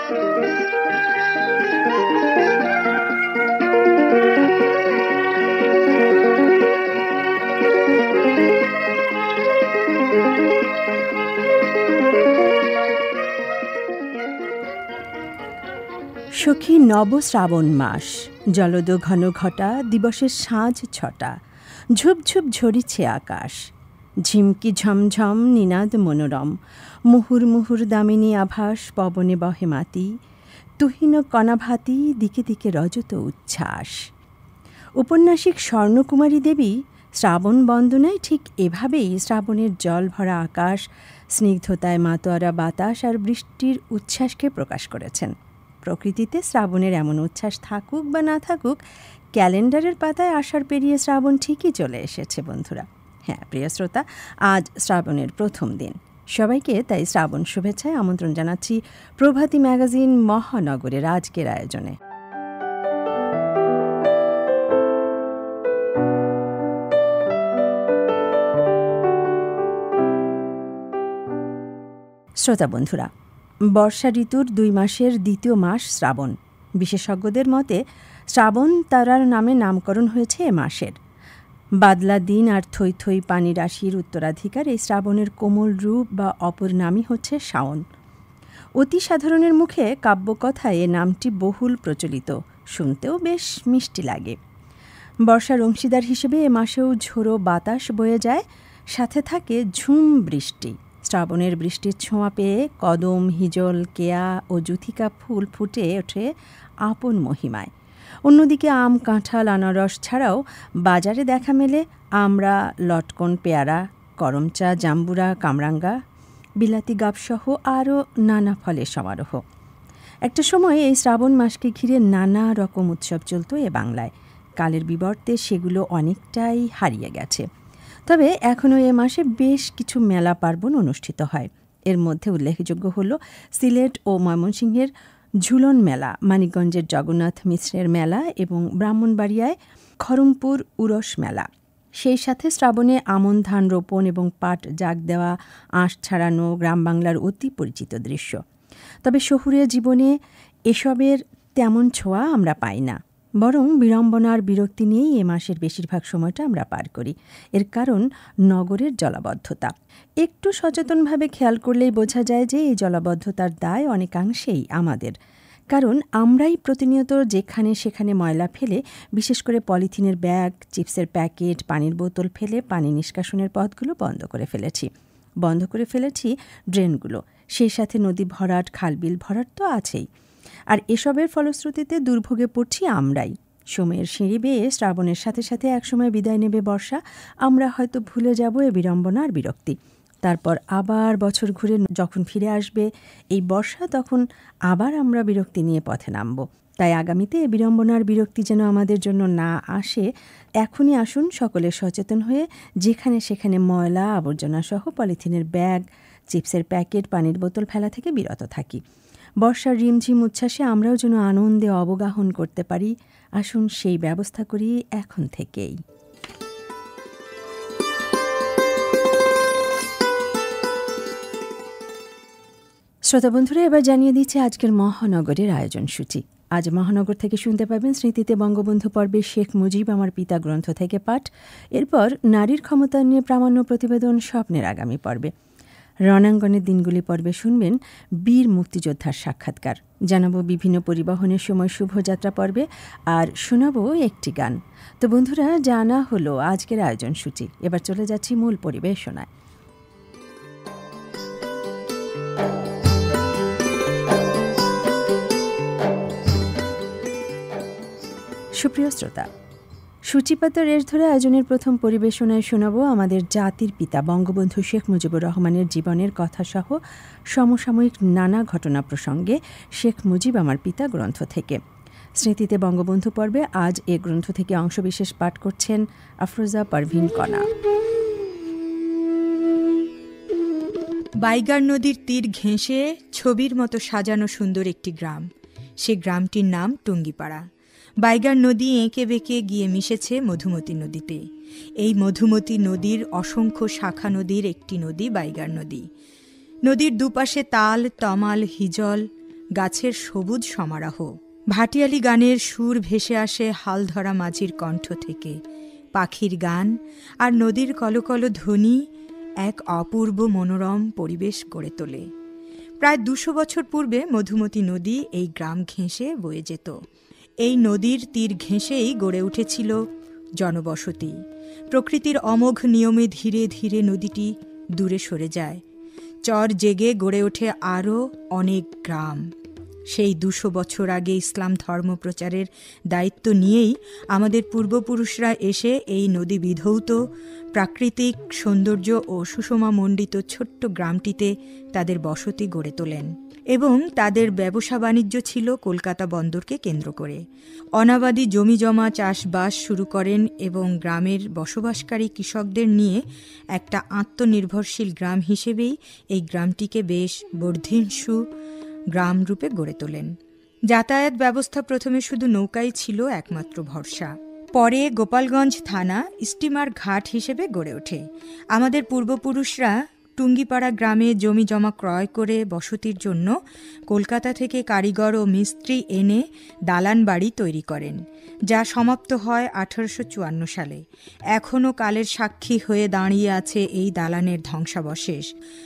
সখী নব শ্রাবণ মাস, জলদ ঘন ঘটা, দিবসের সাঁঝ ছটা, ঝুপঝুপ ঝরিছে আকাশ, ঝিমকি ঝমঝম নিনাদ মনোরম, মুহুর মুহুর দামিনী আভাস, পবনে বহে মাতি, তুহিন কণাভাতি, দিকে দিকে রজত উচ্ছ্বাস। উপন্যাসিক স্বর্ণকুমারী দেবী শ্রাবণ বন্দনায় ঠিক এভাবেই শ্রাবণের জল ভরা আকাশ, স্নিগ্ধতায় মাতোয়ারা বাতাস আর বৃষ্টির উচ্ছ্বাসকে প্রকাশ করেছেন। প্রকৃতিতে শ্রাবণের এমন উচ্ছ্বাস থাকুক বা না থাকুক, ক্যালেন্ডারের পাতায় আষাঢ় পেরিয়ে শ্রাবণ ঠিকই চলে এসেছে বন্ধুরা। হ্যাঁ প্রিয় শ্রোতা, আজ শ্রাবণের প্রথম দিন। সবাইকে তাই শ্রাবণ শুভেচ্ছায় আমন্ত্রণ জানাচ্ছি প্রভাতী ম্যাগাজিন মহানগরের আজকের আয়োজনে। শ্রোতা বন্ধুরা, বর্ষা ঋতুর 2 মাসের দ্বিতীয় মাস শ্রাবণ। বিশেষজ্ঞদের মতে শ্রাবণ তারার নামে নামকরণ হয়েছে এ মাসের। বাদলা দিন আর থই থই পানি রাশির উত্তরাধিকার এই শ্রাবণের কোমল রূপ বা অপর নামই হচ্ছে শাওন। অতি সাধারণের মুখে কাব্যকথায় এ নামটি বহুল প্রচলিত, শুনতেও বেশ মিষ্টি লাগে। বর্ষার অংশীদার হিসেবে এ মাসেও ঝোড়ো বাতাস বয়ে যায়, সাথে থাকে ঝুম বৃষ্টি। শ্রাবণের বৃষ্টির ছোঁয়া পেয়ে কদম, হিজল, কেয়া ও জুথিকা ফুল ফুটে ওঠে আপন মহিমায়। অন্যদিকে আম, কাঁঠাল, আনারস ছাড়াও বাজারে দেখা মেলে আমড়া, লটকন, পেয়ারা, করমচা, জাম্বুরা, কামরাঙ্গা, বিলাতি গাবসহ আরও নানা ফলের সমারোহ। একটা সময় এই শ্রাবণ মাসকে ঘিরে নানা রকম উৎসব চলত এ বাংলায়। কালের বিবর্তে সেগুলো অনেকটাই হারিয়ে গেছে। তবে এখনও এ মাসে বেশ কিছু মেলা পার্বণ অনুষ্ঠিত হয়। এর মধ্যে উল্লেখযোগ্য হল সিলেট ও ময়মনসিংহের ঝুলন মেলা, মানিকগঞ্জের জগন্নাথ মিশ্রের মেলা এবং ব্রাহ্মণবাড়িয়ায় খড়মপুর উরস মেলা। সেই সাথে শ্রাবণে আমন ধান রোপণ এবং পাট জাগ দেওয়া, আঁশ ছাড়ানো গ্রাম বাংলার অতি পরিচিত দৃশ্য। তবে শহুরে জীবনে এসবের তেমন ছোঁয়া আমরা পাই না, বরং বিড়ম্বনার বিরক্তি নিয়েই এ মাসের বেশিরভাগ সময়টা আমরা পার করি। এর কারণ নগরের জলাবদ্ধতা। একটু সচেতনভাবে খেয়াল করলেই বোঝা যায় যে এই জলাবদ্ধতার দায় অনেকাংশেই আমাদের। কারণ আমরাই প্রতিনিয়ত যেখানে সেখানে ময়লা ফেলে, বিশেষ করে পলিথিনের ব্যাগ, চিপসের প্যাকেট, পানির বোতল ফেলে পানি নিষ্কাশনের পথগুলো বন্ধ করে ফেলেছি ড্রেনগুলো। সেই সাথে নদী ভরাট, খালবিল ভরাট তো আছেই। আর এসবের ফলশ্রুতিতে দুর্ভোগে পড়ছি আমরাই। সময়ের সিঁড়ি বেয়ে শ্রাবণের সাথে সাথে একসময় বিদায় নেবে বর্ষা। আমরা হয়তো ভুলে যাব এ বিড়ম্বনা আর বিরক্তি। তারপর আবার বছর ঘুরে যখন ফিরে আসবে এই বর্ষা, তখন আবার আমরা বিরক্তি নিয়ে পথে নামব। তাই আগামীতে এ বিড়ম্বনার বিরক্তি যেন আমাদের জন্য না আসে, এখনই আসুন সকলে সচেতন হয়ে যেখানে সেখানে ময়লা আবর্জনা সহ পলিথিনের ব্যাগ, চিপসের প্যাকেট, পানির বোতল ফেলা থেকে বিরত থাকি। বর্ষার রিমঝিম উচ্ছ্বাসে আমরাও যেন আনন্দে অবগাহন করতে পারি। আসুন সেই ব্যবস্থা করি এখন থেকেই। শ্রোতা বন্ধুরা, এবার জানিয়ে দিচ্ছে আজকের মহানগরের আয়োজন সূচি। আজ মহানগর থেকে শুনতে পাবেন স্মৃতিতে বঙ্গবন্ধু পর্বে শেখ মুজিব আমার পিতা গ্রন্থ থেকে পাঠ। এরপর নারীর ক্ষমতা নিয়ে প্রামাণ্য প্রতিবেদন স্বপ্নের আগামী পর্বে। রণাঙ্গনের দিনগুলি পর্বে শুনবেন বীর মুক্তিযোদ্ধার সাক্ষাৎকার, জানাবো বিভিন্ন পরিবহনের সময় শুভযাত্রা পর্বে, আর শোনাবো একটি গান। তো বন্ধুরা, জানা হলো আজকের আয়োজন সূচি। এবার চলে যাচ্ছি মূল পরিবেশনায়। সুপ্রিয় শ্রোতা, সূচিপাত রেশ ধরে আয়োজনের প্রথম পরিবেশনায় শোনাবো আমাদের জাতির পিতা বঙ্গবন্ধু শেখ মুজিবুর রহমানের জীবনের কথাসহ সমসাময়িক নানা ঘটনা প্রসঙ্গে শেখ মুজিব আমার পিতা গ্রন্থ থেকে। স্মৃতিতে বঙ্গবন্ধু পর্বে আজ এ গ্রন্থ থেকে অংশবিশেষ পাঠ করছেন আফরোজা পারভিন কণা। বাইগার নদীর তীর ঘেঁষে ছবির মতো সাজানো সুন্দর একটি গ্রাম। সে গ্রামটির নাম টুঙ্গিপাড়া। বাইগার নদী এঁকে বেঁকে গিয়ে মিশেছে মধুমতি নদীতে। এই মধুমতি নদীর অসংখ্য শাখা নদীর একটি নদী বাইগার নদী। নদীর দুপাশে তাল, তমাল, হিজল, গাছের সবুজ সমারোহ। ভাটিয়ালি গানের সুর ভেসে আসে হালধরা মাঝির কণ্ঠ থেকে। পাখির গান আর নদীর কলকল ধ্বনি এক অপূর্ব মনোরম পরিবেশ গড়ে তোলে। প্রায় 200 বছর পূর্বে মধুমতি নদী এই গ্রাম ঘেঁষে বয়ে যেত। এই নদীর তীর ঘেঁষেই গড়ে উঠেছিল জনবসতি। প্রকৃতির অমোঘ নিয়মে ধীরে ধীরে নদীটি দূরে সরে যায়। চর জেগে গড়ে ওঠে আরও অনেক গ্রাম। সেই 200 বছর আগে ইসলাম ধর্ম প্রচারের দায়িত্ব নিয়েই আমাদের পূর্বপুরুষরা এসে এই নদী বিধৌত প্রাকৃতিক সৌন্দর্য ও সুষমামণ্ডিত ছোট্ট গ্রামটিতে তাদের বসতি গড়ে তোলেন এবং তাদের ব্যবসা বাণিজ্য ছিল কলকাতা বন্দরকে কেন্দ্র করে। অনাবাদি জমিজমা চাষবাস শুরু করেন এবং গ্রামের বসবাসকারী কৃষকদের নিয়ে একটা আত্মনির্ভরশীল গ্রাম হিসেবেই এই গ্রামটিকে বেশ বর্ধিষ্ণু গ্রাম রূপে গড়ে তোলেন। যাতায়াত ব্যবস্থা প্রথমে শুধু নৌকাই ছিল একমাত্র ভরসা। পরে গোপালগঞ্জ থানা স্টিমার ঘাট হিসেবে গড়ে ওঠে। আমাদের পূর্বপুরুষরা টুঙ্গিপাড়া গ্রামে জমি জমা ক্রয় করে বসতির জন্য কলকাতা থেকে কারিগর ও মিস্ত্রি এনে দালান বাড়ি তৈরি করেন, যা সমাপ্ত হয় 1854 সালে। এখনও কালের সাক্ষী হয়ে দাঁড়িয়ে আছে এই দালানের ধ্বংসাবশেষ।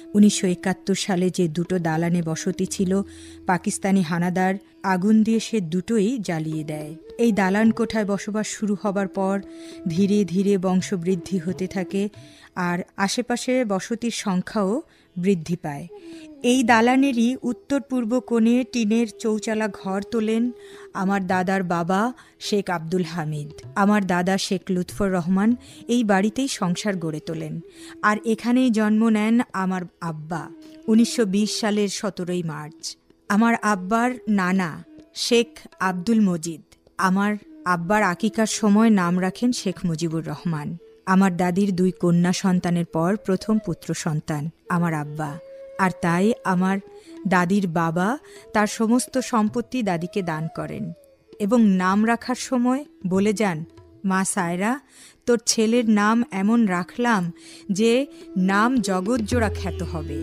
1971 সালে যে দুটো দালানে বসতি ছিল, পাকিস্তানি হানাদার আগুন দিয়ে সে দুটোই জ্বালিয়ে দেয়। এই দালান কোঠায় বসবাস শুরু হবার পর ধীরে ধীরে বংশবৃদ্ধি হতে থাকে আর আশেপাশে বসতির সংখ্যাও বৃদ্ধি পায়। এই দালানেরই উত্তর পূর্ব কোণে টিনের চৌচালা ঘর তোলেন আমার দাদার বাবা শেখ আব্দুল হামিদ। আমার দাদা শেখ লুৎফর রহমান এই বাড়িতেই সংসার গড়ে তোলেন আর এখানেই জন্ম নেন আমার আব্বা 1920 সালের 17 মার্চ। আমার আব্বার নানা শেখ আব্দুল মজিদ আমার আব্বার আকিকার সময় নাম রাখেন শেখ মুজিবুর রহমান। আমার দাদির 2 কন্যা সন্তানের পর প্রথম পুত্র সন্তান আমার আব্বা, আর তাই আমার দাদির বাবা তার সমস্ত সম্পত্তি দাদিকে দান করেন এবং নাম রাখার সময় বলে যান, মা সায়রা, তোর ছেলের নাম এমন রাখলাম যে নাম জগৎজোড়া খ্যাত হবে।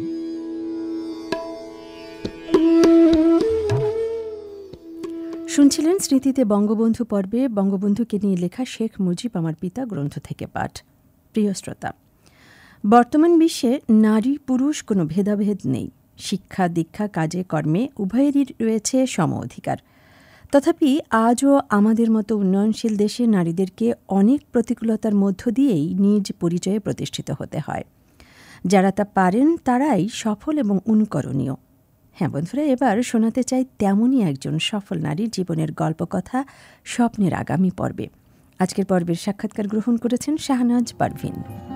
শুনছিলেন স্মৃতিতে বঙ্গবন্ধু পর্বে বঙ্গবন্ধুকে নিয়ে লেখা শেখ মুজিব আমার পিতা গ্রন্থ থেকে পাঠ। প্রিয় শ্রোতা, বর্তমান বিশ্বে নারী পুরুষ কোনো ভেদাভেদ নেই। শিক্ষা দীক্ষা কাজে কর্মে উভয়েরই রয়েছে সম অধিকার। তথাপি আজও আমাদের মতো উন্নয়নশীল দেশে নারীদেরকে অনেক প্রতিকূলতার মধ্য দিয়েই নিজ পরিচয়ে প্রতিষ্ঠিত হতে হয়। যারা তা পারেন তারাই সফল এবং অনুকরণীয়। হ্যাঁ বন্ধুরা, এবার শোনাতে চাই তেমনই একজন সফল নারীর জীবনের গল্পকথা স্বপ্নের আগামী পর্বে। আজকের পর্বের সাক্ষাৎকার গ্রহণ করেছেন শাহনাজ পারভিন।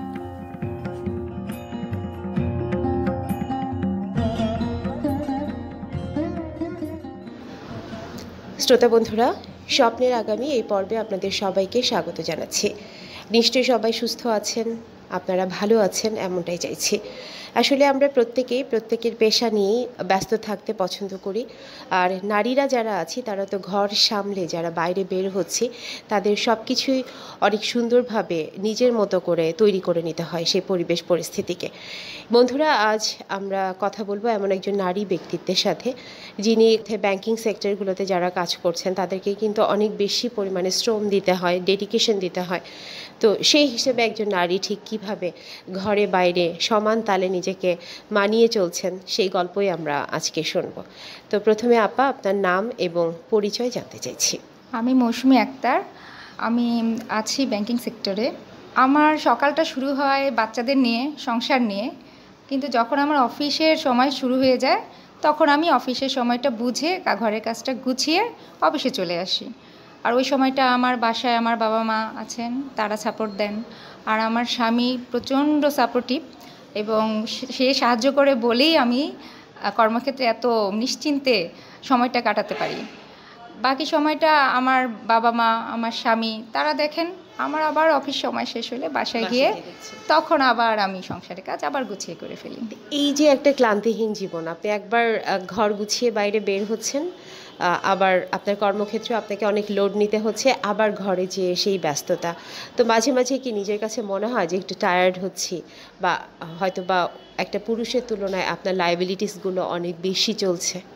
শ্রোতা বন্ধুরা, স্বপ্নের আগামী এই পর্বে আপনাদের সবাইকে স্বাগত জানাচ্ছি। নিশ্চয়ই সবাই সুস্থ আছেন, আপনারা ভালো আছেন এমনটাই চাইছি। আসলে আমরা প্রত্যেকের পেশা নিয়েই ব্যস্ত থাকতে পছন্দ করি। আর নারীরা যারা আছি তারা তো ঘর সামলে যারা বাইরে বের হচ্ছে, তাদের সব কিছুই অনেক সুন্দরভাবে নিজের মতো করে তৈরি করে নিতে হয় সেই পরিবেশ পরিস্থিতিকে। বন্ধুরা, আজ আমরা কথা বলবো এমন একজন নারী ব্যক্তিত্বের সাথে, যিনি ব্যাংকিং সেক্টরগুলোতে যারা কাজ করছেন তাদেরকে কিন্তু অনেক বেশি পরিমাণে শ্রম দিতে হয়, ডেডিকেশন দিতে হয়। তো সেই হিসেবে একজন নারী ঠিক কীভাবে ঘরে বাইরে সমান তালে নিজেকে মানিয়ে চলছেন সেই গল্পই আমরা আজকে শুনব। তো প্রথমে আপা, আপনার নাম এবং পরিচয় জানতে চাইছি। আমি মৌসুমী আক্তার, আমি আছি ব্যাংকিং সেক্টরে। আমার সকালটা শুরু হয় বাচ্চাদের নিয়ে, সংসার নিয়ে, কিন্তু যখন আমার অফিসের সময় শুরু হয়ে যায় তখন আমি অফিসের সময়টা বুঝে ঘরের কাজটা গুছিয়ে অফিসে চলে আসি। আর ওই সময়টা আমার বাসায় আমার বাবা মা আছেন, তারা সাপোর্ট দেন। আর আমার স্বামী প্রচণ্ড সাপোর্টিভ এবং সে সাহায্য করে বলেই আমি কর্মক্ষেত্রে এত নিশ্চিন্তে সময়টা কাটাতে পারি। বাকি সময়টা আমার বাবা মা, আমার স্বামী তারা দেখেন। আমার আবার অফিস সময় শেষ হলে বাসায় গিয়ে তখন আবার আমি সংসারের কাজ আবার গুছিয়ে করে ফেলি। এই যে একটা ক্লান্তিহীন জীবন, আপনি একবার ঘর গুছিয়ে বাইরে বের হচ্ছেন, আবার আপনার কর্মক্ষেত্রে আপনাকে অনেক লোড নিতে হচ্ছে, আবার ঘরে যেয়ে সেই ব্যস্ততা, তো মাঝে মাঝে কি নিজের কাছে মনে হয় যে একটু টায়ার্ড হচ্ছি, বা হয়তো বা একটা পুরুষের তুলনায় আপনার লায়াবিলিটিসগুলো অনেক বেশি চলছে?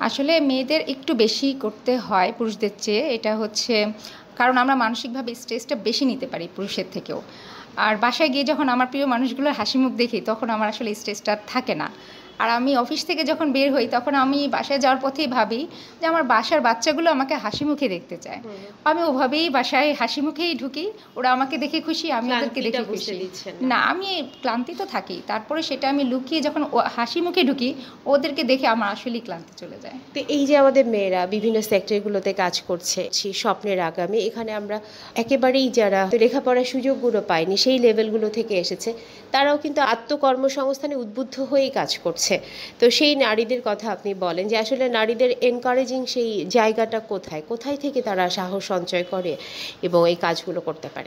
আসলে মেয়েদের একটু বেশি করতে হয় পুরুষদের চেয়ে, এটা হচ্ছে কারণ আমরা মানসিকভাবে স্ট্রেসটা বেশি নিতে পারি পুরুষের থেকেও। আর বাসায় গিয়ে যখন আমার প্রিয় মানুষগুলোর হাসি মুখ দেখি তখন আমার আসলে স্ট্রেসটা থাকে না। আর আমি অফিস থেকে যখন বের হই তখন আমি বাসায় যাওয়ার পথেই ভাবি যে আমার বাসার বাচ্চাগুলো আমাকে হাসি মুখে দেখতে চায়। আমি ওভাবেই বাসায় হাসি মুখেই ঢুকি, ওরা আমাকে দেখে খুশি, আমি ওদেরকে দেখে খুশি। না, আমি ক্লান্তি তো থাকি, তারপরে সেটা আমি লুকিয়ে যখন হাসি মুখে ঢুকি ওদেরকে দেখে আমার আসলেই ক্লান্তি চলে যায়। তো এই যে আমাদের মেয়েরা বিভিন্ন সেক্টরগুলোতে কাজ করছে, সেই স্বপ্নের আগামী, এখানে আমরা একেবারেই যারা লেখাপড়ার সুযোগগুলো পায়নি সেই লেভেলগুলো থেকে এসেছে, তারাও কিন্তু আত্মকর্মসংস্থানে উদ্বুদ্ধ হয়েই কাজ করছে। তো সেই নারীদের কথা আপনি বলেন যে আসলে নারীদের এনকারেজিং সেই জায়গাটা কোথায়, কোথায় থেকে তারা সাহস সঞ্চয় করে এবং এই কাজগুলো করতে পারে?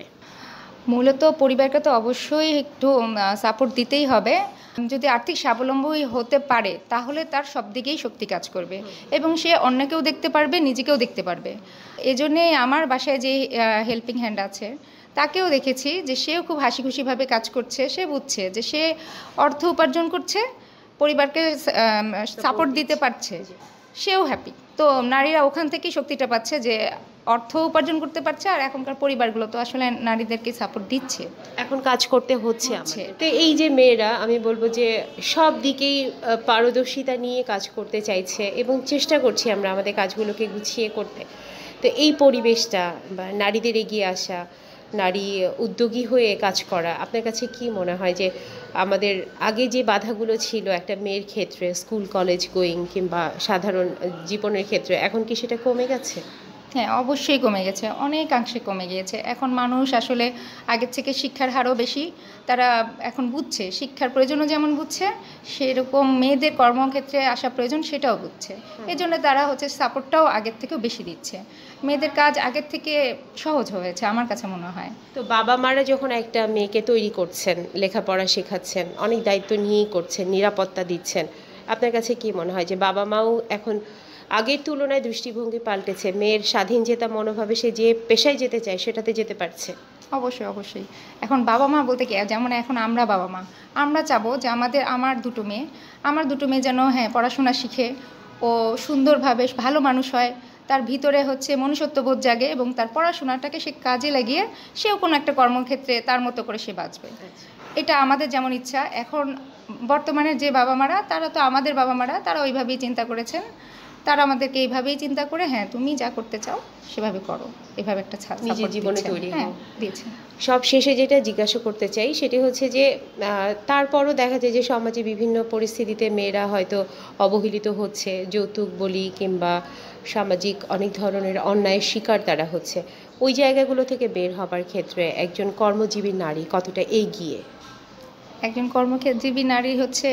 মূলত পরিবারকে তো অবশ্যই একটু সাপোর্ট দিতেই হবে। যদি আর্থিক স্বাবলম্বী হতে পারে তাহলে তার সব দিকেই শক্তি কাজ করবে এবং সে অন্যকেও দেখতে পারবে, নিজেকেও দেখতে পারবে। এজন্যই আমার বাসায় যে হেল্পিং হ্যান্ড আছে তাকেও দেখেছি যে সেও খুব হাসি খুশিভাবে কাজ করছে। সে বুঝছে যে সে অর্থ উপার্জন করছে, পরিবারকে সাপোর্ট দিতে পারছে, সেও হ্যাপি। তো নারীরা ওখান থেকেই শক্তিটা পাচ্ছে যে অর্থ উপার্জন করতে পারছে, আর এখনকার পরিবারগুলো তো আসলে নারীদেরকে সাপোর্ট দিচ্ছে, এখন কাজ করতে হচ্ছে। তো এই যে মেয়েরা, আমি বলবো যে সব দিকেই পারদর্শিতা নিয়ে কাজ করতে চাইছে এবং চেষ্টা করছি আমরা আমাদের কাজগুলোকে গুছিয়ে করতে। তো এই পরিবেশটা বা নারীদের এগিয়ে আসা, নারী উদ্যোগী হয়ে কাজ করা, আপনার কাছে কি মনে হয় যে আমাদের আগে যে বাধাগুলো ছিল একটা মেয়ের ক্ষেত্রে, স্কুল কলেজ গোয়িং কিংবা সাধারণ জীবনের ক্ষেত্রে, এখন কি সেটা কমে গেছে? হ্যাঁ, অবশ্যই কমে গেছে, অনেকাংশে কমে গিয়েছে। এখন মানুষ আসলে আগের থেকে শিক্ষার হারও বেশি, তারা এখন বুঝছে শিক্ষার প্রয়োজনও যেমন বুঝছে, সেরকম মেয়েদের কর্মক্ষেত্রে আসা প্রয়োজন সেটাও বুঝছে। এজন্য তারা হচ্ছে সাপোর্টটাও আগের থেকেও বেশি দিচ্ছে। মেয়েদের কাজ আগের থেকে সহজ হয়েছে আমার কাছে মনে হয়। তো বাবা মারা যখন একটা মেয়েকে তৈরি করছেন, লেখাপড়া শেখাচ্ছেন, অনেক দায়িত্ব নিয়েই করছেন, নিরাপত্তা দিচ্ছেন, আপনার কাছে কি মনে হয় যে বাবা মাও এখন আগের তুলনায় দৃষ্টিভঙ্গি পাল্টেছে, মেয়ের স্বাধীন জেতা মনোভাবে সে যে পেশায় যেতে চায় সেটাতে যেতে পারছে? অবশ্যই অবশ্যই। এখন বাবা মা বলতে কি, যেমন এখন আমরা বাবা মা, আমরা চাবো যে আমার দুটো মেয়ে যেন পড়াশোনা শিখে ও সুন্দরভাবে ভালো মানুষ হয়, তার ভিতরে হচ্ছে মনুষ্যত্ববোধ জাগে এবং তার পড়াশোনাটাকে সে কাজে লাগিয়ে সেও কোনো একটা কর্মক্ষেত্রে তার মতো করে সে বাঁচবে। এটা আমাদের যেমন ইচ্ছা। এখন বর্তমানের যে বাবা মারা, তারা তো আমাদের বাবা মারা, তারা ওইভাবেই চিন্তা করেছেন, তারা আমাদেরকে এইভাবেই চিন্তা করে তুমি যা করতে চাও সেভাবে করো, এভাবে একটা নিজের জীবনে তৈরি দিয়েছে। সব শেষে যেটা জিজ্ঞাসা করতে চাই সেটি হচ্ছে যে তারপরও দেখা যায় যে সমাজে বিভিন্ন পরিস্থিতিতে মেয়েরা হয়তো অবহেলিত হচ্ছে, যৌতুক বলি কিংবা সামাজিক অনেক ধরনের অন্যায়ের শিকার তারা হচ্ছে। ওই জায়গাগুলো থেকে বের হবার ক্ষেত্রে একজন কর্মজীবী নারী কতটা এগিয়ে? একজন কর্মজীবী নারী হচ্ছে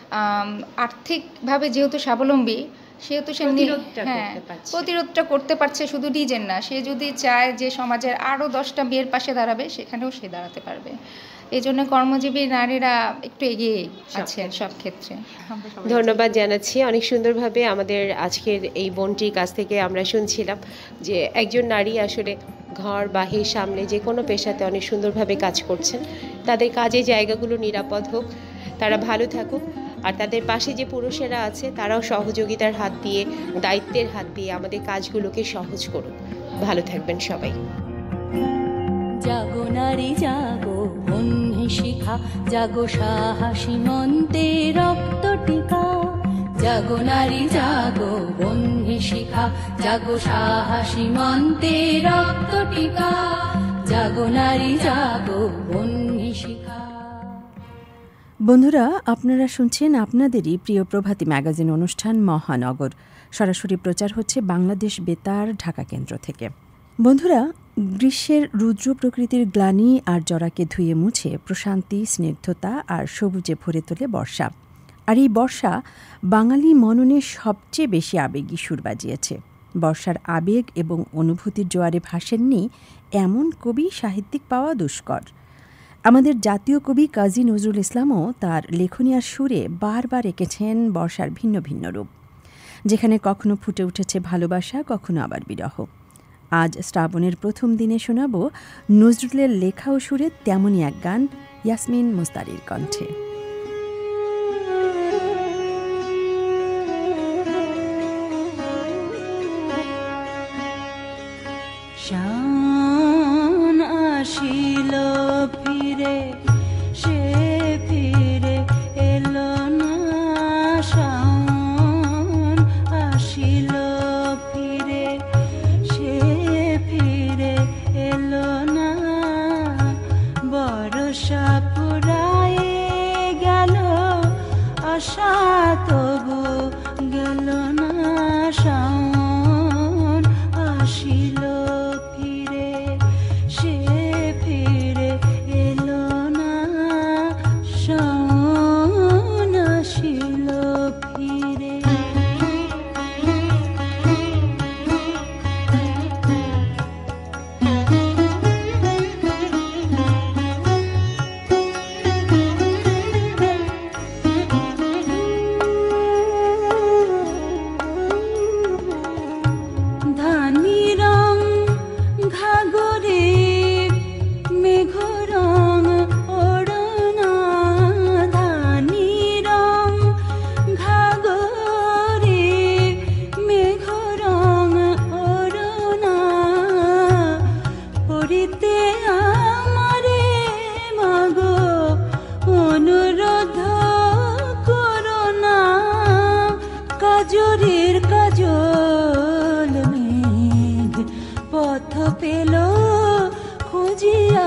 আর্থিকভাবে যেহেতু স্বাবলম্বী, সেহেতু সে প্রতিরোধটা করতে পারছে, শুধু নিজের না, সে যদি চায় যে সমাজের আরও 10টা মেয়ের পাশে দাঁড়াবে, সেখানেও সে দাঁড়াতে পারবে। এই জন্য কর্মজীবী নারীরা একটু এগিয়ে আছেন সব ক্ষেত্রে। ধন্যবাদ জানাচ্ছি। অনেক সুন্দরভাবে আমাদের আজকের এই বোনটির কাছ থেকে আমরা শুনছিলাম যে একজন নারী আসলে ঘর বাহির সামলে যে কোনো পেশাতে অনেক সুন্দরভাবে কাজ করছেন, তাদের কাজের জায়গাগুলো নিরাপদ হোক, তারা ভালো থাকুক, আর তাদের পাশে যে পুরুষেরা আছে তারাও সহযোগিতার হাত দিয়ে, দায়িত্বের হাত দিয়ে আমাদের কাজগুলোকে সহজ করুক। ভালো থাকবেন সবাই। জাগো নারী জাগো, বহ্নি শিখা, জাগো সাহসী মন্তে রক্ত টিকা। জাগো নারী জাগো, বহ্নি শিখা, জাগো সাহসী মন্তে রক্ত টিকা। জাগো নারী জাগো, বহ্নি শিখা। বন্ধুরা, আপনারা শুনছেন আপনাদেরই প্রিয় প্রভাতী ম্যাগাজিন অনুষ্ঠান মহানগর। সরাসরি প্রচার হচ্ছে বাংলাদেশ বেতার ঢাকা কেন্দ্র থেকে। বন্ধুরা, গ্রীষ্মের রুদ্র প্রকৃতির গ্লানি আর জরাকে ধুয়ে মুছে প্রশান্তি, স্নিগ্ধতা আর সবুজে ভরে তোলে বর্ষা। আর এই বর্ষা বাঙালি মননে সবচেয়ে বেশি আবেগী সুর বাজিয়েছে। বর্ষার আবেগ এবং অনুভূতির জোয়ারে ভাসেননি এমন কবি সাহিত্যিক পাওয়া দুষ্কর। আমাদের জাতীয় কবি কাজী নজরুল ইসলামও তার লেখনী আর সুরে বারবার এঁকেছেন বর্ষার ভিন্ন ভিন্ন রূপ, যেখানে কখনো ফুটে উঠেছে ভালোবাসা, কখনো আবার বিরহ। আজ শ্রাবণের প্রথম দিনে শোনাব নজরুলের লেখা ও সুরে তেমনই এক গান, ইয়াসমিন মুস্তারির কণ্ঠে। আশা তবু গেল না শাওন আসিল ফিরে সে ফিরে এলো না শাওন আসিল ফিরে ধানি রং ঘাগরে মেঘ রং ওড়না ধানি রং ঘাগরে মেঘ রং ওড়না পড়িতে আমারে মাগো অনুরোধ করোনা কাজরের কাজল মেঘ পথ পেল খুঁজিয়া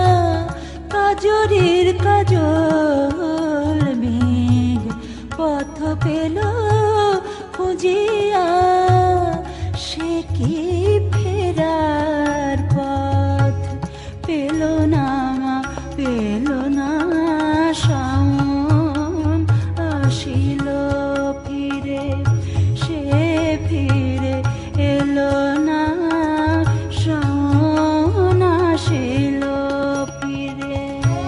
কাজরের কাজল মেঘ পথ পেল খুঁজিয়া সে কি ফেরার পথ পেল না শাওন আসিল ফিরে সে ফিরে এলো না শাওন আসিল ফিরে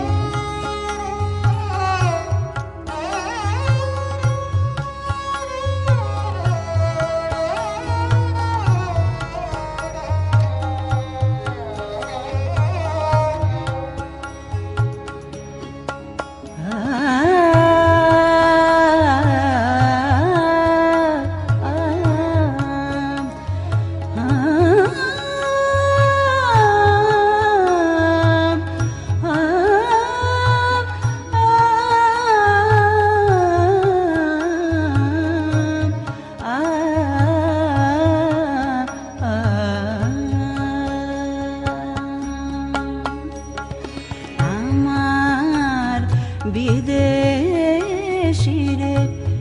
আমার বিদেশিরে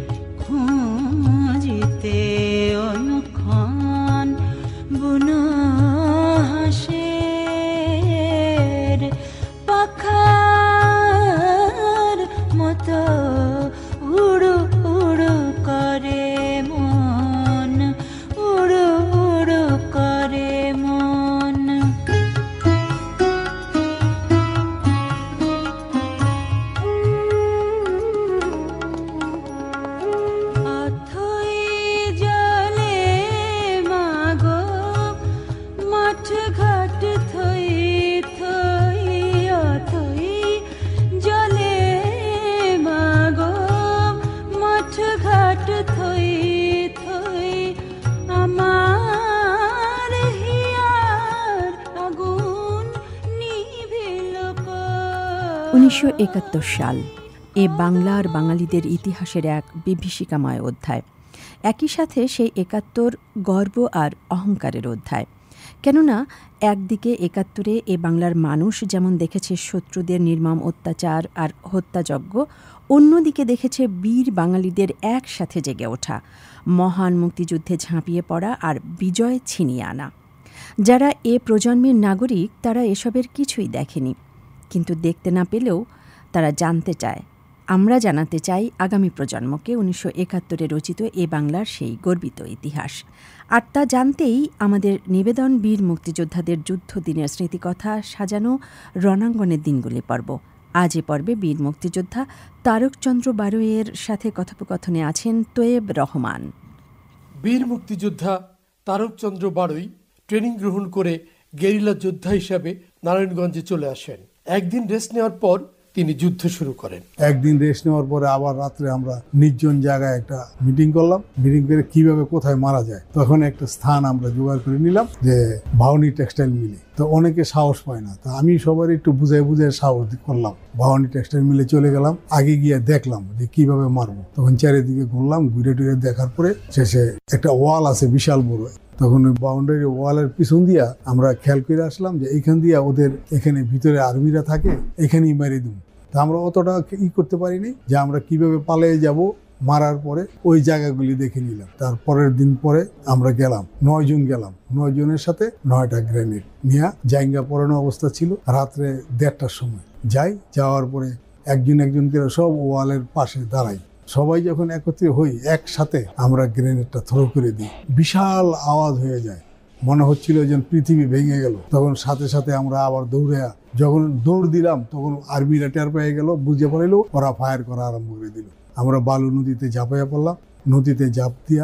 খুঁজিতে অনুক্ষণ বুনো হাসের পাখার মতো উড়ু উড়ু করে মন উড়ু উড়ু করে মন অথই জলে মাগো মাঠ ঘাট থই থই অথই জলে মাগো মাঠ ঘাট থই থই আমার হিয়ার আগুন নিভিল কই। 1971 সাল এ বাংলার বাঙালিদের ইতিহাসের এক বিভীষিকাময় অধ্যায়। একই সাথে সেই 71 গর্ব আর অহংকারের অধ্যায়। কেননা একদিকে 71-এ এ বাংলার মানুষ যেমন দেখেছে শত্রুদের নির্মম অত্যাচার আর হত্যাযজ্ঞ, অন্যদিকে দেখেছে বীর বাঙালিদের একসাথে জেগে ওঠা, মহান মুক্তিযুদ্ধে ঝাঁপিয়ে পড়া আর বিজয় ছিনিয়ে আনা। যারা এ প্রজন্মের নাগরিক তারা এসবের কিছুই দেখেনি, কিন্তু দেখতে না পেলেও তারা জানতে চায়। আমরা জানাতে চাই আগামী প্রজন্মকে 1971-এ রচিত এ বাংলার সেই গর্বিত ইতিহাস। আর তা জানতেই আমাদের নিবেদন বীর মুক্তিযোদ্ধাদের যুদ্ধ দিনের স্মৃতিকথা সাজানো রণাঙ্গনের দিনগুলি পর্ব। আজ এ পর্বে বীর মুক্তিযোদ্ধা তারকচন্দ্র বারৈয়ের সাথে কথোপকথনে আছেন তৈয়ব রহমান। বীর মুক্তিযোদ্ধা তারকচন্দ্র বারৈ ট্রেনিং গ্রহণ করে গেরিলা যোদ্ধা হিসাবে নারায়ণগঞ্জে চলে আসেন। একদিন রেস্ট নেওয়ার পর তিনি যুদ্ধ শুরু করেন। একদিন রেস্ট নেওয়ার পরে আবার রাত্রে আমরা নির্জন জায়গায় একটা মিটিং করলাম। মিটিং করে কিভাবে কোথায় মারা যায়, তখন একটা স্থান আমরা জোগাড় করে নিলাম যে ভাওনি টেক্সটাইল মিলে। তো অনেকে সাহস পায় না, তো আমি সবার একটু বুঝাই সাহস করলাম। ভাওনি টেক্সটাইল মিলে চলে গেলাম, আগে গিয়ে দেখলাম যে কিভাবে মারবো। তখন চারিদিকে ঘুরলাম, ঘুরে টুরে দেখার পরে শেষে একটা ওয়াল আছে বিশাল বড়। তখন ওই বাউন্ডারি ওয়ালের পিছন দিয়া আমরা খেয়াল করে আসলাম যে এইখান দিয়া ওদের এখানে ভিতরে আর্মিরা থাকে, এখানেই মেরে দিব। তা আমরা অতটা করতে পারিনি যে আমরা কিভাবে পালিয়ে যাব মারার পরে ওই জায়গাগুলি দেখে নিলাম। তার পরের দিন পরে আমরা গেলাম, 9 জন গেলাম, 9 জনের সাথে 9টা গ্রেনেড নিয়ে জায়গা পড়ানো অবস্থা ছিল। রাত্রে 1:30টার সময় যাওয়ার পরে একজন করে সব ওয়ালের পাশে দাঁড়াই। সবাই যখন একত্রিত হই একসাথে আমরা গ্রেনেডটা থ্রো করে দিই। বিশাল আওয়াজ হয়ে যায়, মনে হচ্ছিল যেন পৃথিবী ভেঙে গেল। তখন সাথে সাথে আমরা আবার যখন দৌড় দিলাম তখন আর্মিরা টের পেয়ে গেল, বুঝে পড়াইল, ওরা ফায়ার করা আরম্ভ করে দিল। আমরা বালু নদীতে ঝাঁপাইয়া পড়লাম, নদীতে ঝাঁপ দিয়া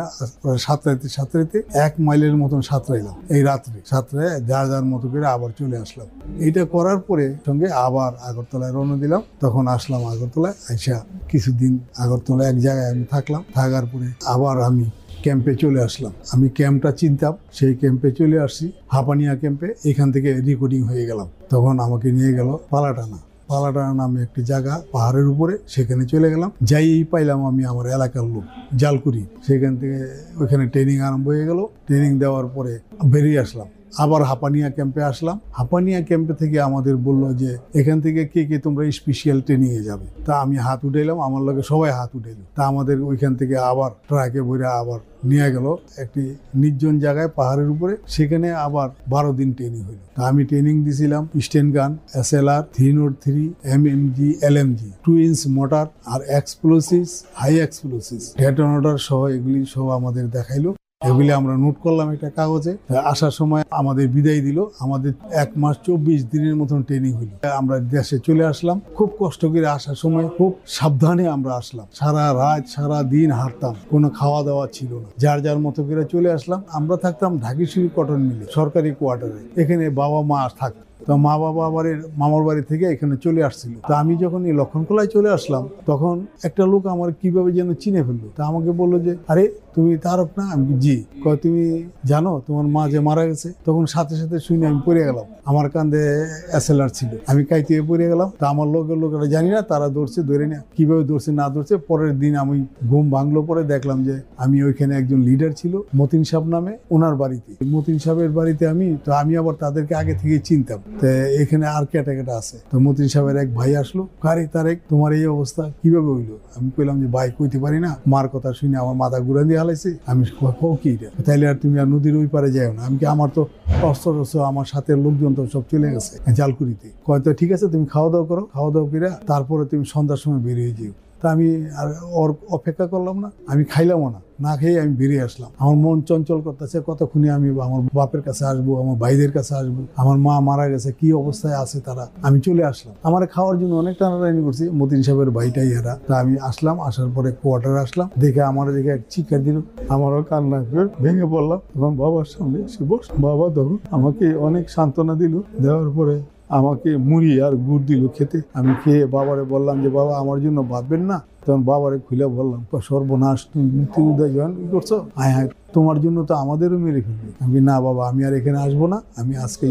সাঁতরাইতে 1 মাইলের মতন সাঁতরাইলাম। এই রাত্রে সাঁতরায় যার মতো করে আবার চলে আসলাম। এটা করার পরে সঙ্গে আবার আগরতলায় রওনা দিলাম। তখন আসলাম আগরতলায়, আইসা কিছুদিন আগরতলায় এক জায়গায় আমি থাকলাম। থাকার পরে আবার আমি ক্যাম্পে চলে আসলাম। আমি ক্যাম্পটা চিনতাম, সেই ক্যাম্পে চলে আসছি, হাঁপানিয়া ক্যাম্পে। এখান থেকে রিক্রুটিং হয়ে গেলাম। তখন আমাকে নিয়ে গেল পালাটানা নামে একটি জায়গা পাহাড়ের উপরে, সেখানে চলে গেলাম। পাইলাম আমি আমার এলাকার লোক জালকুড়ি, সেখান থেকে ওইখানে ট্রেনিং আরম্ভ হয়ে গেল। ট্রেনিং দেওয়ার পরে বেরিয়ে আসলাম, আবার হাঁপানিয়া ক্যাম্পে আসলাম। হাঁপানিয়া ক্যাম্পে থেকে আমাদের বললো যে এখান থেকে কে তোমরা স্পেশাল ট্রেনিং এ যাবে। তা আমি হাত উঠাইলাম, আমার লগে সবাই হাত উঠাইল। তা আমাদের ওইখান থেকে আবার ট্রাকে ভরে আবার নিয়ে গেল একটি নির্জন জায়গায় পাহাড়ের উপরে, সেখানে আবার 12 দিন ট্রেনিং হইল। তা আমি ট্রেনিং দিছিলাম স্টেন গান, SLR, 303, MMG, LMG, 2 inch mortar আর এক্সপ্লোসিভস, হাই এক্সপ্লোসিভস, ডেটোনেটর সহ এগুলি সব আমাদের দেখাইলো। এগুলি আমরা নোট করলাম একটা কাগজে। আসার সময় আমাদের বিদায় দিল। আমাদের 1 মাস 24 দিনের মতন ট্রেনিং হইল। আমরা দেশে চলে আসলাম। খুব কষ্ট করে আসার সময় খুব সাবধানে আমরা আসলাম। সারা রাত সারা দিন হাঁটতাম, কোনো খাওয়া দাওয়া ছিল না। যার মতো করে চলে আসলাম। আমরা থাকতাম ঢাকিশুড়ি কটন মিলে, সরকারি কোয়ার্টারে। এখানে বাবা মা থাকতো। তো মা বাবা আবার মামার বাড়ি থেকে এখানে চলে আসছিল। তো আমি যখন এই লক্ষণখোলায় চলে আসলাম, তখন একটা লোক আমার কিভাবে যেন চিনে ফেললো। তা আমাকে বললো যে, আরে তুমি তারক না? আমি জি। কয় তুমি জানো তোমার মা যে মারা গেছে? তখন সাথে সাথে শুনে আমি পড়ে গেলাম। আমার কাঁধে SLR ছিল, আমি কাইতে পড়ে গেলাম। তা আমার লোকেরা জানি না, তারা ধরে না কিভাবে ধরছে না ধরছে। পরের দিন আমি ঘুম ভাঙলো, পরে দেখলাম যে আমি ওইখানে একজন লিডার ছিল মতিন সাহেব নামে, ওনার বাড়িতে। মতিন সাহেবের বাড়িতে আমি আবার তাদেরকে আগে থেকে চিনতাম। তো এখানে আর ক্যাটাকেটা আছে। তো মতিন সাহেবের এক ভাই আসলো, কারে তারেক তোমার এই অবস্থা কিভাবে হইলো? আমি কইলাম যে ভাই কইতে পারি না, মার কথা শুনে আমার মাথা ঘুরা দিয়ে হালাইছে। আমি কি তাইলে আর তুমি আর নদীর ওই পারে যাও না? আমি কি আমার তো অস্ত্র আমার সাথে লোকজন তো সব চলে গেছে জালকুড়িতে। হয়তো ঠিক আছে, তুমি খাওয়া দাওয়া করো, খাওয়া দাওয়া করে তারপরে তুমি সন্ধ্যার সময় বেরিয়ে যাও। তা আমি আর ওর অপেক্ষা করলাম না, আমি খাইলামও না খেয়ে আমি বেরিয়ে আসলাম। আমার মন চঞ্চল করতেছে, কতক্ষণে আমি আমার বাপের কাছে আসবো, আমার ভাইদের কাছে আসবো, আমার মা মারা গেছে, কি অবস্থায় আছে তারা। আমি চলে আসলাম। আমার খাওয়ার জন্য অনেক টানাটানি করছি, মতিন সাহেবের ভাইটাই এরা। তা আমি আসলাম, আসার পরে কোয়ার্টারে আসলাম। দেখে আমার দিকে এক চিৎকার দিল, আমারও কান্না ভেঙে পড়লাম। তখন বাবার সামনে এসে বস। বাবা তখন আমাকে অনেক সান্ত্বনা দিল। দেওয়ার পরে আমাকে মুড়ি আর গুড় দিল খেতে। আমি খেয়ে বাবারে বললাম যে বাবা আমার জন্য ভাববেন না। তখন বাবারে খুলে বললাম, সর্বনাশ, তুমি মৃত্যু উদয় জয়েন করছো, হ্যাঁ তোমার জন্য তো আমাদেরও মেরে ফেলবে। আমি না বাবা, আমি আর এখানে আসবো না, আমি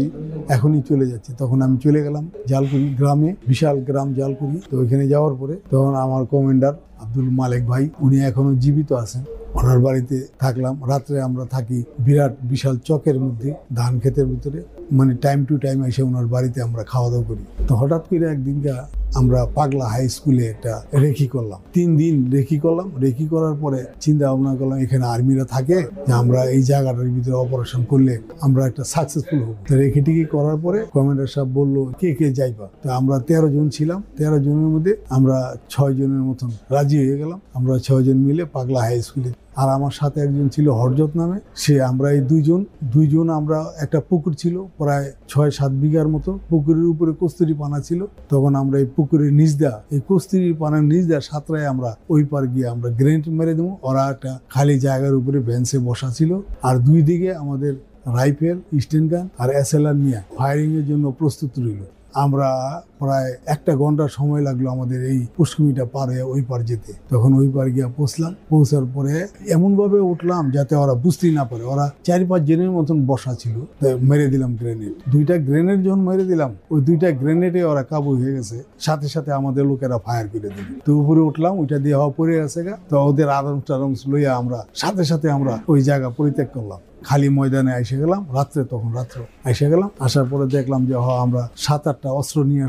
এখনই চলে যাচ্ছি। তখন আমি চলে গেলাম জালকুড়ি গ্রামে, বিশাল গ্রাম জালকুড়ি। তো ওইখানে যাওয়ার পরে তখন আমার কমান্ডার আব্দুল মালেক ভাই, উনি এখনো জীবিত আছেন, ওনার বাড়িতে থাকলাম। রাত্রে আমরা থাকি বিশাল চকের মধ্যে, ধান ক্ষেতের ভিতরে, মানে টাইম টু টাইম এসে ওনার বাড়িতে আমরা খাওয়া দাওয়া করি। তো হঠাৎ করে একদিনকে আমরা পাগলা হাই স্কুলে একটা রেকি করলাম। 3 দিন রেকি করলাম। রেকি করার পরে চিন্তা ভাবনা করলাম এখানে আর্মিরা থাকে, যে আমরা এই জায়গাটার ভিতরে অপারেশন করলে আমরা একটা সাকসেসফুল হবো। তো রেকি টিকি করার পরে কমান্ডার সাহেব বললো কে যাইবা। তো আমরা 13 জন ছিলাম। 13 জনের মধ্যে আমরা 6 জনের মতন রাজি হয়ে গেলাম। আমরা 6 জন মিলে পাগলা হাই স্কুলে। আর আমার সাথে একজন ছিল হরজত নামে, আমরা এই দুইজন আমরা একটা পুকুর ছিল প্রায় 6-7 বিঘার মতো। পুকুরের উপরে কস্তুরি পানা ছিল। তখন আমরা এই পুকুরের এই কস্তুরি পানার নিচ সাঁতরায় আমরা ওই পার গিয়ে আমরা গ্রেনেড মেরে দেবো। ওরা একটা খালি জায়গার উপরে বেঞ্চে বসা ছিল। আর 2 দিকে আমাদের রাইফেল, স্টেন গান আর SLR নিয়ে ফায়ারিং এর জন্য প্রস্তুত রইল। আমরা প্রায় 1 ঘন্টা সময় লাগলো আমাদের এই পুষ্কুমিটা পার হয়ে ওই পার যেতে। তখন ওই পার গিয়ে পৌঁছার পরে এমন ভাবে উঠলাম যাতে ওরা বুঝতেই না পারে। ওরা 4-5 জনের মতন বসা ছিল। মেরে দিলাম গ্রেনেড। 2টা গ্রেনেড যখন মেরে দিলাম, ওই 2টা গ্রেনেডে ওরা কাবু হয়ে গেছে। সাথে সাথে আমাদের লোকেরা ফায়ার করে দিল। তো উপরে উঠলাম, ওইটা দিয়ে হওয়া পড়ে গেছে। তো ওদের আরামস লইয়া আমরা সাথে আমরা ওই জায়গা পরিত্যাগ করলাম। খালি ময়দানে এসে গেলাম। তখন রাত্রে এসে গেলাম। আসার পরে দেখলাম যে আমরা 7-8টা অস্ত্র নিয়ে আসছি।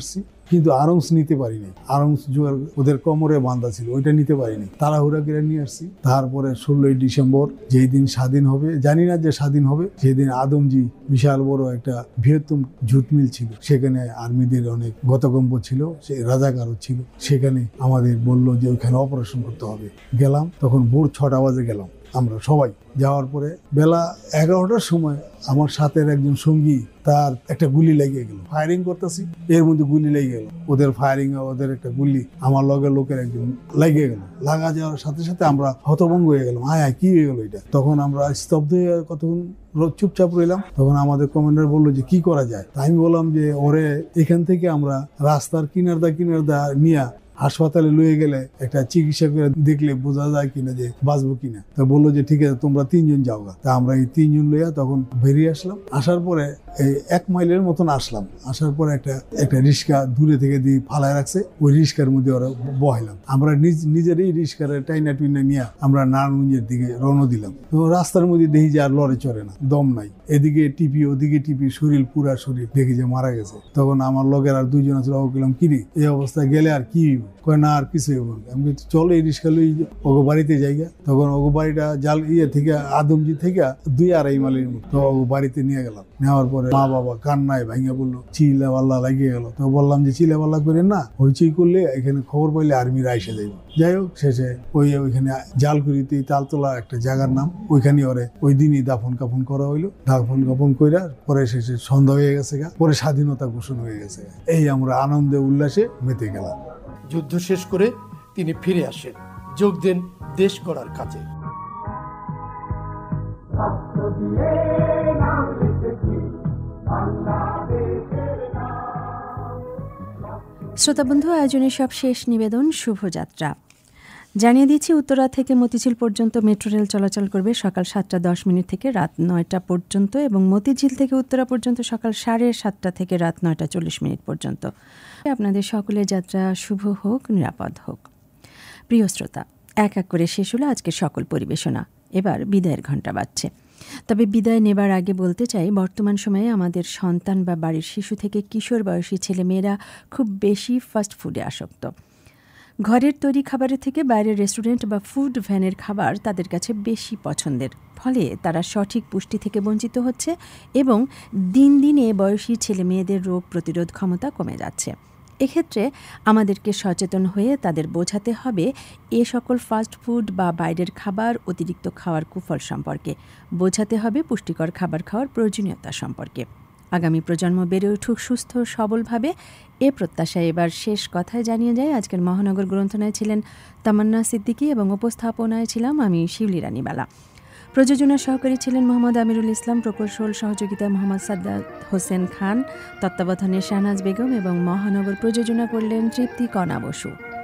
কিন্তু আরংস নিতে পারিনি। আরংস জোয়ার ওদের কোমরে বাঁধা ছিল, ওইটা নিতে পারিনি। তাড়াহুড়া করে নিয়ে আসছি। তারপরে 16ই ডিসেম্বর যেই দিন স্বাধীন হবে, জানি না যে স্বাধীন হবে, সেদিন আদমজি বিশাল বড় একটা বৃহত্তম জুট মিল ছিল, সেখানে আর্মিদের অনেক গতকম্প ছিল, সেই রাজাকারও ছিল। সেখানে আমাদের বললো যে ওইখানে অপারেশন করতে হবে। গেলাম, তখন ভোর 6টা বাজে গেলাম আমরা সবাই। যাওয়ার পরে বেলা 11টার সময় আমার সাথের একজন সঙ্গী, তার একটা গুলি লেগে গেল। ফায়ারিং করতেছি, এর মধ্যে গুলি লেগে গেল। ওদের ফায়ারিং, ওদের একটা গুলি আমার লগের লোকের একজন লেগে গেল। লাগা যাওয়ার সাথে সাথে আমরা হতভঙ্গ হয়ে গেলাম, আয় কি হয়ে গেল এটা। তখন আমরা স্তব্ধ হয়ে কতক্ষণ চুপচাপ রইলাম। তখন আমাদের কমান্ডার বললো যে কি করা যায়। আমি বললাম যে ওরে এখান থেকে আমরা রাস্তার কিনারদা নিয়ে হাসপাতালে লয়ে গেলে একটা চিকিৎসা করে দেখলে বোঝা যায় কিনা যে বাঁচবো কিনা। তা বললো যে ঠিক আছে, তোমরা 3 জন যাও। তা আমরা এই 3 জন লইয়া তখন বেরিয়ে আসলাম। আসার পরে এই 1 মাইলের মতন আসলাম। আসার পরে একটা রিক্সা দূরে থেকে দিয়ে ফালায় রাখছে, ওই রিক্সার মধ্যে ওরা বহাইলাম। আমরা নিজেরই রিক্সার টাইনা টুইনা নিয়ে আমরা নারায়ণগঞ্জের দিকে রওনা দিলাম। তো রাস্তার মধ্যে দেখি যে আর লড়ে চড়ে না, দম নাই। এদিকে টিপি ওদিকে টিপি, পুরা শরীর, দেখি যে মারা গেছে। তখন আমার লগের আর 2 জন আছে, গেলাম কিরি এই অবস্থায় গেলে আর কি কয় না আর কিছু আমি চলো এই রিক্সা লই ওগো বাড়িতে যাইগা। তখন ওগো বাড়িটা জাল থেকে আদমজি থেকে 2-2.5 মাইলের মতো। তো ওগো বাড়িতে নিয়ে গেলাম। নেওয়ার পরে মা বাবা কান্নায় ভাইঙ্গা বললো চিল্লা পাল্লা লাগিয়ে গেল। তো বললাম যে চিল্লা পাল্লা করে না, হইচই করলে এখানে খবর পাইলে আর্মিরা এসে যাইব। যাই হোক, শেষে ওইখানে জালকুড়িতে তালতলা একটা জায়গার নাম, ওইখানে ওরে ওই দিনই দাফন কাফন করা হইলো। দাফন কাফন কইরা পরে শেষে সন্ধ্যা হয়ে গেছে, পরে স্বাধীনতা ঘোষণা হয়ে গেছে। এই আমরা আনন্দে উল্লাসে মেতে গেলাম। যুদ্ধ শেষ করে তিনি ফিরে আসেন, যোগ দেন দেশ গড়ার কাজে। শ্রোতাবন্ধু, আয়োজনের সব শেষ নিবেদন শুভযাত্রা। জানিয়ে দিচ্ছি, উত্তরা থেকে মতিঝিল পর্যন্ত মেট্রো রেল চলাচল করবে সকাল 7:10 থেকে রাত 9টা পর্যন্ত, এবং মতিঝিল থেকে উত্তরা পর্যন্ত সকাল 7:30 থেকে রাত 9:40 পর্যন্ত। আপনাদের সকলের যাত্রা শুভ হোক, নিরাপদ হোক। প্রিয় শ্রোতা, এক এক করে শেষ হলো আজকের সকল পরিবেশনা। এবার বিদায়ের ঘণ্টা বাজছে। তবে বিদায় নেবার আগে বলতে চাই, বর্তমান সময়ে আমাদের সন্তান বা বাড়ির শিশু থেকে কিশোর বয়সী ছেলেমেয়েরা খুব বেশি ফাস্ট ফুডে আসক্ত। ঘরের তৈরি খাবারের থেকে বাইরের রেস্টুরেন্ট বা ফুড ভ্যানের খাবার তাদের কাছে বেশি পছন্দের। ফলে তারা সঠিক পুষ্টি থেকে বঞ্চিত হচ্ছে এবং দিন দিন এ বয়সী ছেলেমেয়েদের রোগ প্রতিরোধ ক্ষমতা কমে যাচ্ছে। এক্ষেত্রে আমাদেরকে সচেতন হয়ে তাদের বোঝাতে হবে এ সকল ফাস্ট ফুড বা বাইরের খাবার অতিরিক্ত খাওয়ার কুফল সম্পর্কে, বোঝাতে হবে পুষ্টিকর খাবার খাওয়ার প্রয়োজনীয়তা সম্পর্কে। আগামী প্রজন্ম বেড়ে উঠুক সুস্থ সবলভাবে, এ প্রত্যাশায় এবার শেষ কথায় জানিয়ে যায় আজকের মহানগর গ্রন্থনায় ছিলেন তামান্না সিদ্দিকী এবং উপস্থাপনায় ছিলাম আমি শিউলি রানী বালা। প্রযোজনা সহকারী ছিলেন মোহাম্মদ আমিরুল ইসলাম, প্রকৌশল সহযোগিতায় মোহাম্মদ সাদ্দাত হোসেন খান, তত্ত্বাবধানে শাহনাজ বেগম এবং মহানগর প্রযোজনা করলেন তৃপ্তি কণা বসু।